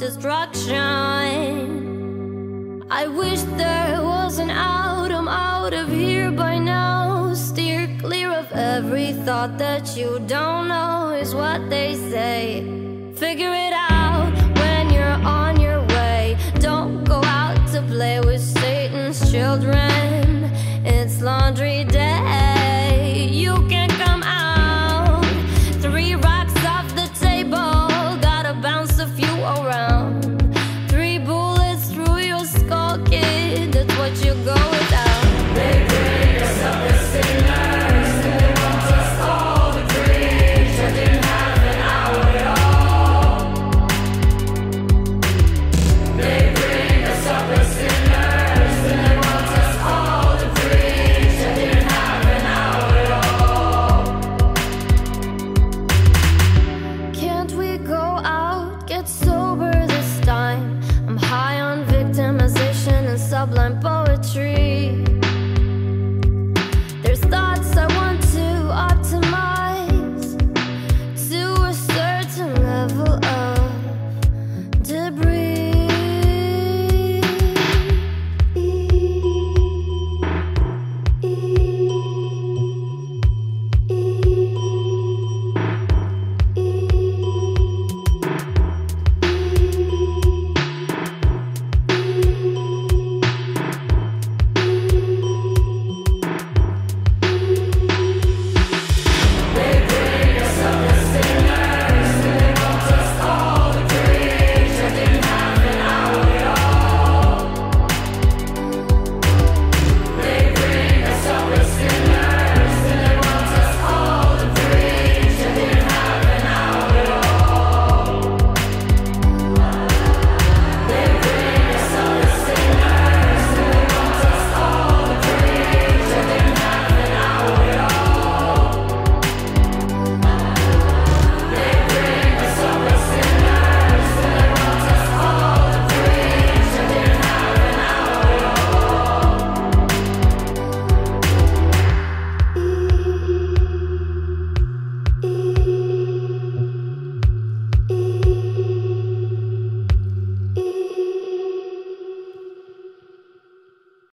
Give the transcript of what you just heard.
destruction. I wish there was an out, I'm out of here by now. Steer clear of every thought that you don't know, is what they say. Figure it out when you're on your way. Don't go out to play with Satan's children. It's laundry day.